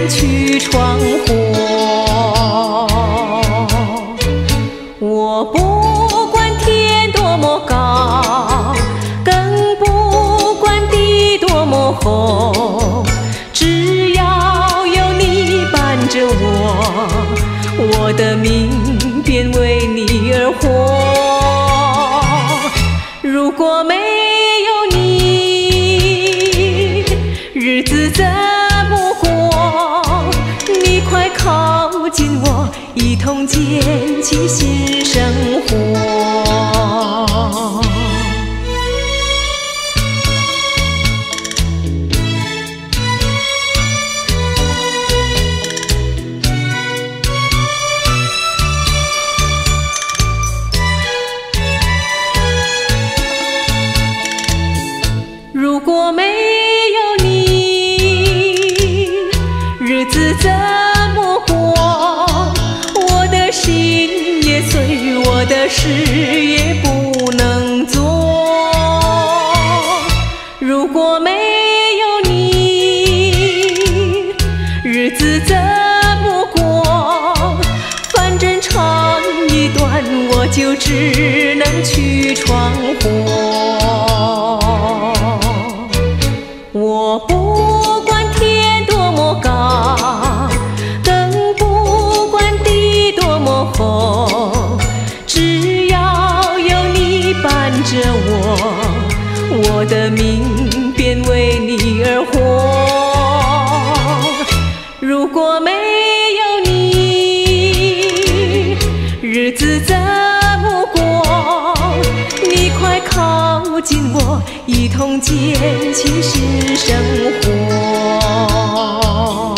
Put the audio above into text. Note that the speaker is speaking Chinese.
能去闯祸。我不管天多么高，更不管地多么厚，只要有你伴着我，我的命便为你而活。如果没有你，日子怎么过？你快靠近我，一同建起新生活。如果没有你，日子怎么过？我的心也碎，我的事也不能做。如果没有你，日子怎么过？反正长一段，我就只能去闯祸。我不管天多么高，更不管地多么厚，只要有你伴着我，我的命便为你而活。如果没有你，日子怎么过？你快靠近我，一同建起新生活。